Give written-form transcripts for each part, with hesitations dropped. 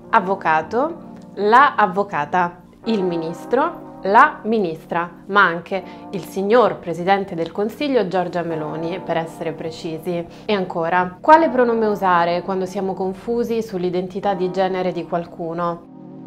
avvocato, la avvocata, il ministro, la ministra, ma anche il signor Presidente del Consiglio Giorgia Meloni, per essere precisi. E ancora, quale pronome usare quando siamo confusi sull'identità di genere di qualcuno?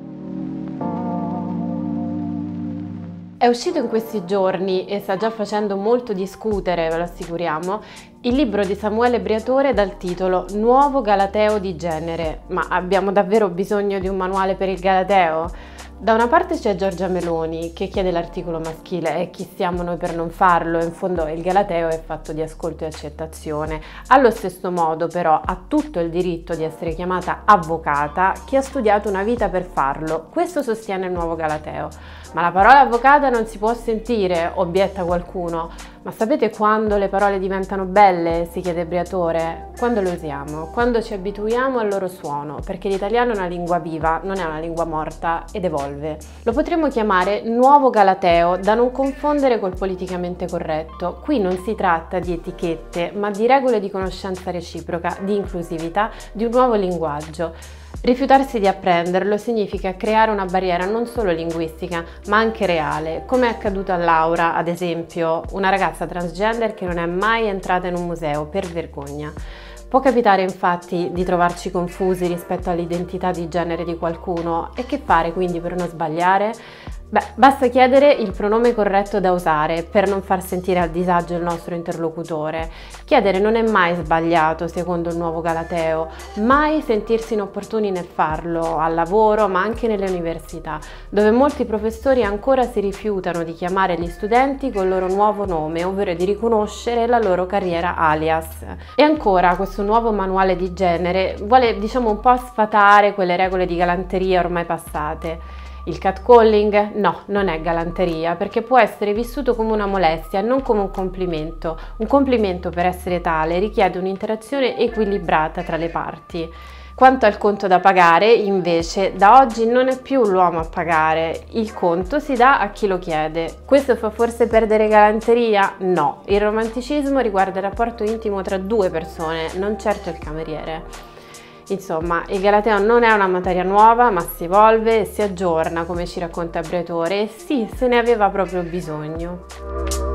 È uscito in questi giorni e sta già facendo molto discutere, ve lo assicuriamo, il libro di Samuele Briatore dal titolo Nuovo Galateo di genere. Ma abbiamo davvero bisogno di un manuale per il Galateo? Da una parte c'è Giorgia Meloni che chiede l'articolo maschile e chi siamo noi per non farlo? In fondo il Galateo è fatto di ascolto e accettazione. Allo stesso modo però ha tutto il diritto di essere chiamata avvocata chi ha studiato una vita per farlo. Questo sostiene il nuovo Galateo. Ma la parola avvocata non si può sentire, obietta qualcuno. Ma sapete quando le parole diventano belle? Si chiede Briatore. Quando le usiamo, quando ci abituiamo al loro suono, perché l'italiano è una lingua viva, non è una lingua morta ed evolve. Lo potremmo chiamare nuovo Galateo, da non confondere col politicamente corretto. Qui non si tratta di etichette, ma di regole di conoscenza reciproca, di inclusività, di un nuovo linguaggio. Rifiutarsi di apprenderlo significa creare una barriera non solo linguistica, ma anche reale, come è accaduto a Laura, ad esempio, una ragazza transgender che non è mai entrata in un museo per vergogna. Può capitare infatti di trovarci confusi rispetto all'identità di genere di qualcuno e che fare quindi per non sbagliare? Basta chiedere il pronome corretto da usare per non far sentire a disagio il nostro interlocutore. Chiedere non è mai sbagliato secondo il nuovo Galateo, mai sentirsi inopportuni nel farlo, al lavoro ma anche nelle università, dove molti professori ancora si rifiutano di chiamare gli studenti col loro nuovo nome, ovvero di riconoscere la loro carriera alias. E ancora questo nuovo manuale di genere vuole un po' sfatare quelle regole di galanteria ormai passate. Il catcalling? No, non è galanteria, perché può essere vissuto come una molestia, non come un complimento. Un complimento, per essere tale, richiede un'interazione equilibrata tra le parti. Quanto al conto da pagare, invece, da oggi non è più l'uomo a pagare, il conto si dà a chi lo chiede. Questo fa forse perdere galanteria? No, il romanticismo riguarda il rapporto intimo tra due persone, non certo il cameriere. Insomma, il Galateo non è una materia nuova, ma si evolve e si aggiorna, come ci racconta Briatore, e sì, se ne aveva proprio bisogno.